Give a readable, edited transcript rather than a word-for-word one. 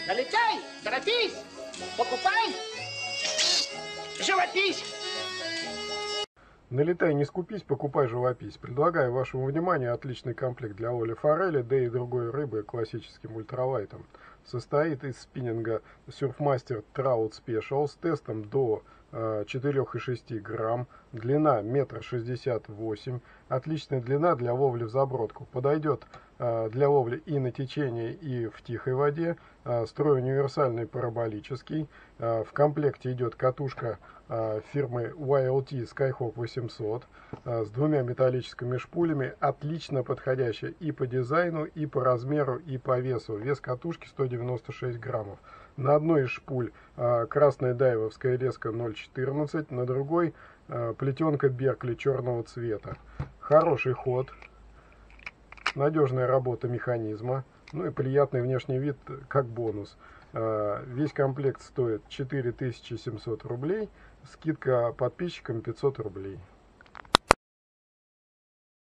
Налетай, торопись, покупай, живопись. Налетай, не скупись, покупай живопись. Предлагаю вашему вниманию отличный комплект для ловли форели, да и другой рыбы классическим ультралайтом. Состоит из спиннинга Surfmaster Trout Special с тестом до 4,6 грамм, длина 1,68 м, отличная длина для ловли в забродку. Подойдет для ловли и на течении, и в тихой воде. Строй универсальный параболический. В комплекте идет катушка фирмы YLT Skyhawk 800 с двумя металлическими шпулями, отлично подходящая и по дизайну, и по размеру, и по весу. Вес катушки 196 граммов. На одной из шпуль красная дайвовская леска 0,14, на другой плетенка Беркли черного цвета. Хороший ход, надежная работа механизма, ну и приятный внешний вид как бонус. Весь комплект стоит 4700 рублей, скидка подписчикам 500 рублей.